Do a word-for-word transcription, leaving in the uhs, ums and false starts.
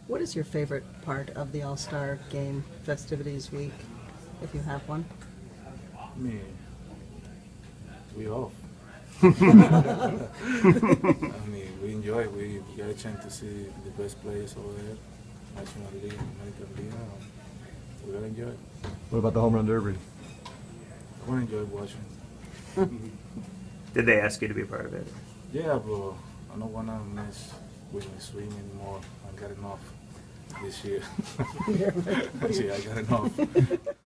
What is your favorite part of the All-Star Game festivities week, if you have one? Me, we off. I mean, we enjoy it. We get a chance to see the best players over there, National League, American League. Um, we gotta enjoy it. What about the home run derby? I wanna enjoy watching. Did they ask you to be a part of it? Yeah, but I don't wanna mess with my swing anymore. I got enough this year. See, I got enough.